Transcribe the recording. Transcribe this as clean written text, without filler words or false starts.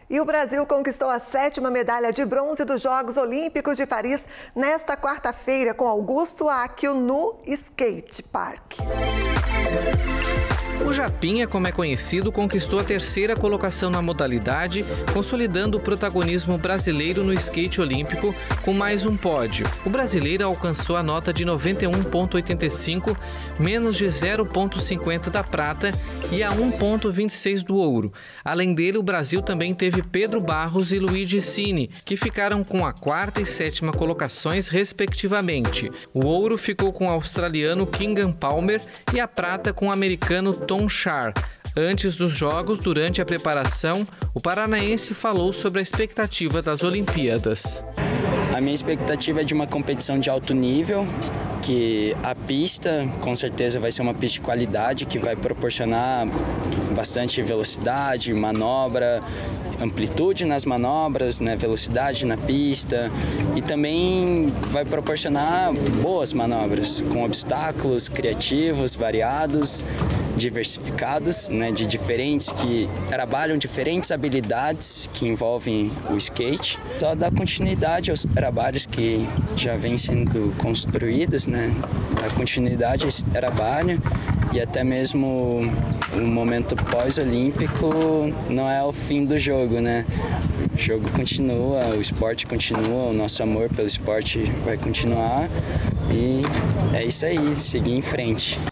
E o Brasil conquistou a 7ª medalha de bronze dos Jogos Olímpicos de Paris nesta quarta-feira com Augusto Akio no Skate Park. O Japinha, como é conhecido, conquistou a 3ª colocação na modalidade, consolidando o protagonismo brasileiro no skate olímpico com mais um pódio. O brasileiro alcançou a nota de 91,85, menos de 0,50 da prata e a 1,26 do ouro. Além dele, o Brasil também teve Pedro Barros e Luigi Cini, que ficaram com a 4ª e 7ª colocações, respectivamente. O ouro ficou com o australiano Keegan Palmer e a prata com o americano Tom Char. Antes dos Jogos, durante a preparação, o paranaense falou sobre a expectativa das Olimpíadas. A minha expectativa é de uma competição de alto nível, que a pista com certeza vai ser uma pista de qualidade, que vai proporcionar bastante velocidade, manobra, amplitude nas manobras, né, velocidade na pista, e também vai proporcionar boas manobras, com obstáculos criativos, variados, diversificados, né, de diferentes, que trabalham diferentes habilidades que envolvem o skate. Só dar continuidade aos trabalhos que já vêm sendo construídos, né, a continuidade a esse trabalho, e até mesmo o momento pós-olímpico não é o fim do jogo, né? O jogo continua, o esporte continua, o nosso amor pelo esporte vai continuar, e é isso aí, seguir em frente.